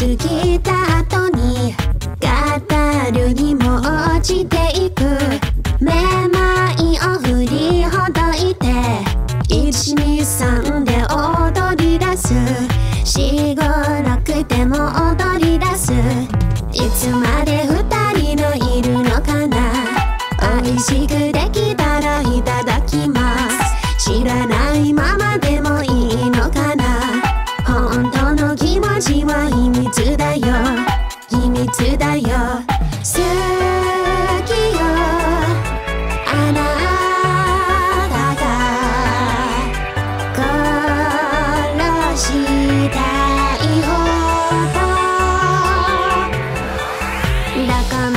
過ぎた後に語るにも落ちていく。めまいを振りほどいて123で踊り出す。456でも踊り出す。いつまで二人のいるのかな。美味しくできたらいただきます。知らないままでもいいのかな。本当の気持ちは秘密だよ、秘密だよ。好きよあなたが殺したいほど。だから